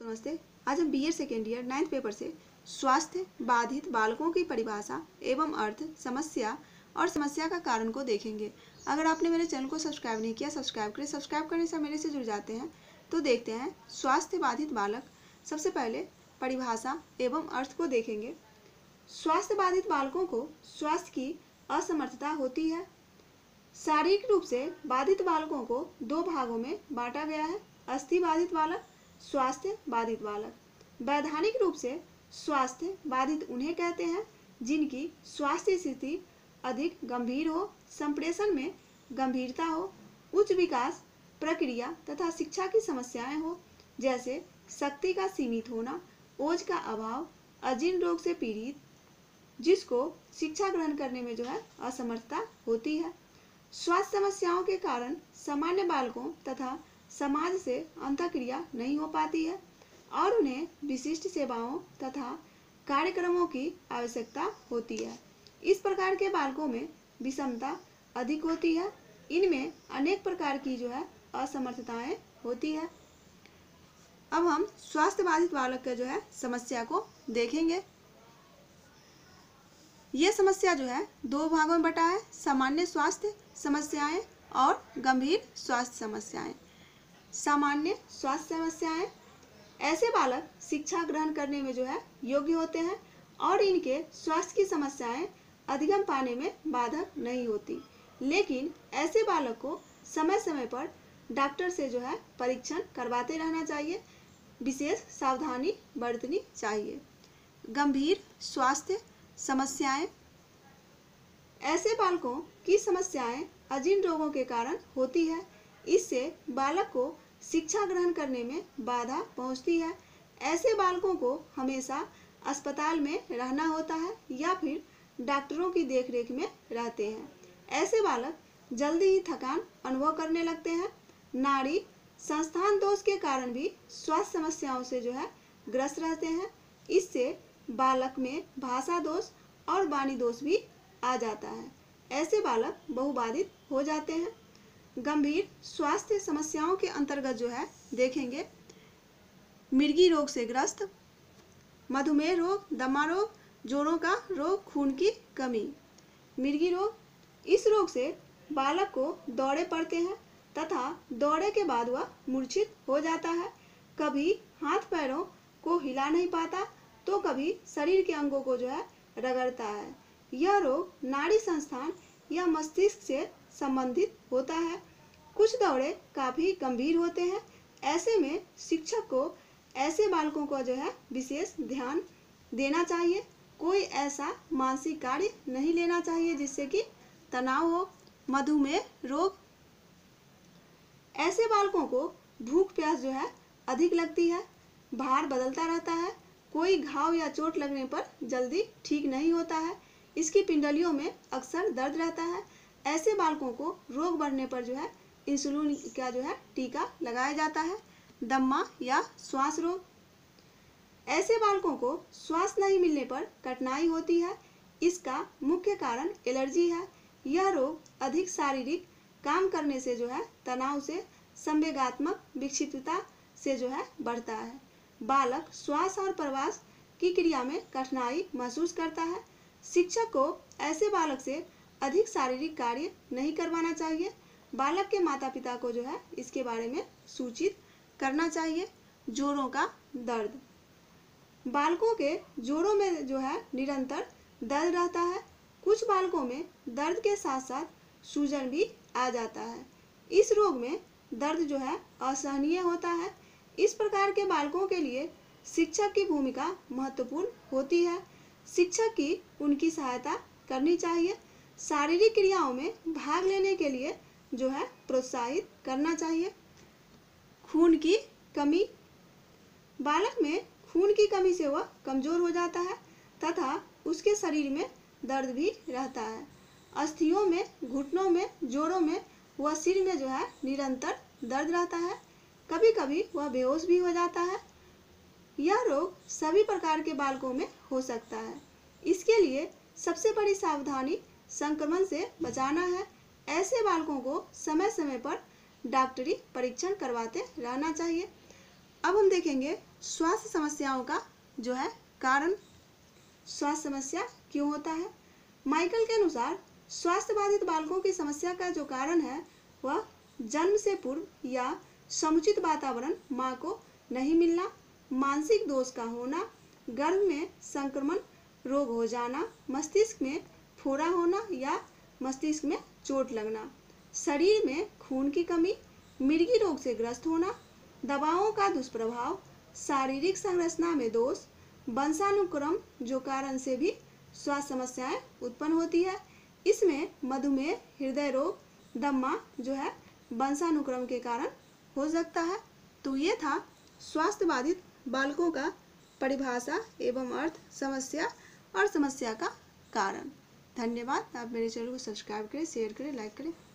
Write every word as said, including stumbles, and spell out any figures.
नमस्ते। आज हम BEd second year ninth paper से स्वास्थ्य बाधित बालकों की परिभाषा एवं अर्थ, समस्या और समस्या का कारण को देखेंगे। अगर आपने मेरे चैनल को सब्सक्राइब नहीं किया, सब्सक्राइब करें। सब्सक्राइब करने से मेरे से जुड़ जाते हैं। तो देखते हैं स्वास्थ्य बाधित बालक। सबसे पहले परिभाषा एवं अर्थ को देखेंगे। स्वास्थ्य बाधित बालकों को स्वास्थ्य की असमर्थता होती है। शारीरिक रूप से बाधित बालकों को दो भागों में बांटा गया है: अस्थि बाधित बालक, स्वास्थ्य बाधित बालक। वैधानिक रूप से स्वास्थ्य बाधित उन्हें कहते हैं जिनकी स्वास्थ्य स्थिति अधिक गंभीर हो, संप्रेषण में गंभीरता हो, उच्च विकास प्रक्रिया तथा शिक्षा की समस्याएं हो, जैसे शक्ति का सीमित होना, ओज का अभाव, अजीर्ण रोग से पीड़ित, जिसको शिक्षा ग्रहण करने में जो है असमर्थता होती है। स्वास्थ्य समस्याओं के कारण सामान्य बालकों तथा समाज से अंतःक्रिया नहीं हो पाती है और उन्हें विशिष्ट सेवाओं तथा कार्यक्रमों की आवश्यकता होती है। इस प्रकार के बालकों में विषमता अधिक होती है। इनमें अनेक प्रकार की जो है असमर्थताएं होती है। अब हम स्वास्थ्य बाधित बालक का जो है समस्या को देखेंगे। ये समस्या जो है दो भागों में बटा है: सामान्य स्वास्थ्य समस्याएं और गंभीर स्वास्थ्य समस्याएं। सामान्य स्वास्थ्य समस्याएं: ऐसे बालक शिक्षा ग्रहण करने में जो है योग्य होते हैं और इनके स्वास्थ्य की समस्याएं अधिगम पाने में बाधक नहीं होती, लेकिन ऐसे बालक को समय समय पर डॉक्टर से जो है परीक्षण करवाते रहना चाहिए, विशेष सावधानी बरतनी चाहिए। गंभीर स्वास्थ्य समस्याएं: ऐसे बालकों की समस्याएं अजीर्ण रोगों के कारण होती है। इससे बालक को शिक्षा ग्रहण करने में बाधा पहुंचती है। ऐसे बालकों को हमेशा अस्पताल में रहना होता है या फिर डॉक्टरों की देखरेख में रहते हैं। ऐसे बालक जल्दी ही थकान अनुभव करने लगते हैं। नाड़ी संस्थान दोष के कारण भी स्वास्थ्य समस्याओं से जो है ग्रस्त रहते हैं। इससे बालक में भाषा दोष और वाणी दोष भी आ जाता है। ऐसे बालक बहुबाधित हो जाते हैं। गंभीर स्वास्थ्य समस्याओं के अंतर्गत जो है देखेंगे मिर्गी रोग से ग्रस्त, मधुमेह रोग, दमा रोग, जोड़ों का रोग, खून की कमी। मिर्गी रोग: इस रोग से बालक को दौरे पड़ते हैं तथा दौरे के बाद वह मूर्छित हो जाता है। कभी हाथ पैरों को हिला नहीं पाता तो कभी शरीर के अंगों को जो है रगड़ता है। यह रोग नाड़ी संस्थान या मस्तिष्क से संबंधित होता है। कुछ दौरे काफी गंभीर होते हैं। ऐसे में शिक्षक को ऐसे बालकों को जो है विशेष ध्यान देना चाहिए। कोई ऐसा मानसिक कार्य नहीं लेना चाहिए जिससे कि तनाव हो। मधुमेह रोग: ऐसे बालकों को भूख प्यास जो है अधिक लगती है, भार बदलता रहता है, कोई घाव या चोट लगने पर जल्दी ठीक नहीं होता है, इसकी पिंडलियों में अक्सर दर्द रहता है। ऐसे बालकों को रोग बढ़ने पर जो है इंसुलिन का जो है टीका लगाया जाता है। दम्मा या श्वास रोग: ऐसे बालकों को श्वास नहीं मिलने पर कठिनाई होती है। इसका मुख्य कारण एलर्जी है। यह रोग अधिक शारीरिक काम करने से जो है तनाव से, संवेगात्मक विक्षिप्तता से जो है बढ़ता है। बालक श्वास और प्रवास की क्रिया में कठिनाई महसूस करता है। शिक्षक को ऐसे बालक से अधिक शारीरिक कार्य नहीं करवाना चाहिए। बालक के माता पिता को जो है इसके बारे में सूचित करना चाहिए। जोड़ों का दर्द: बालकों के जोड़ों में जो है निरंतर दर्द रहता है। कुछ बालकों में दर्द के साथ साथ सूजन भी आ जाता है। इस रोग में दर्द जो है असहनीय होता है। इस प्रकार के बालकों के लिए शिक्षक की भूमिका महत्वपूर्ण होती है। शिक्षक की उनकी सहायता करनी चाहिए। शारीरिक क्रियाओं में भाग लेने के लिए जो है प्रोत्साहित करना चाहिए। खून की कमी: बालक में खून की कमी से वह कमजोर हो जाता है तथा उसके शरीर में दर्द भी रहता है। अस्थियों में, घुटनों में, जोड़ों में व सिर में जो है निरंतर दर्द रहता है। कभी कभी वह बेहोश भी हो जाता है। यह रोग सभी प्रकार के बालकों में हो सकता है। इसके लिए सबसे बड़ी सावधानी संक्रमण से बचाना है। ऐसे बालकों को समय समय पर डॉक्टरी परीक्षण करवाते रहना चाहिए। अब हम देखेंगे स्वास्थ्य समस्याओं का जो है कारण, स्वास्थ्य समस्या क्यों होता है। माइकल के अनुसार स्वास्थ्य बाधित बालकों की समस्या का जो कारण है वह जन्म से पूर्व या समुचित वातावरण माँ को नहीं मिलना, मानसिक दोष का होना, गर्भ में संक्रमण रोग हो जाना, मस्तिष्क में फोड़ा होना या मस्तिष्क में चोट लगना, शरीर में खून की कमी, मिर्गी रोग से ग्रस्त होना, दवाओं का दुष्प्रभाव, शारीरिक संरचना में दोष, वंशानुक्रम जो कारण से भी स्वास्थ्य समस्याएं उत्पन्न होती है। इसमें मधुमेह, हृदय रोग, दम्मा जो है वंशानुक्रम के कारण हो सकता है। तो ये था स्वास्थ्य बाधित बालकों का परिभाषा एवं अर्थ, समस्या और समस्या का कारण। धन्यवाद। आप मेरे चैनल को सब्सक्राइब करें, शेयर करें, लाइक करें।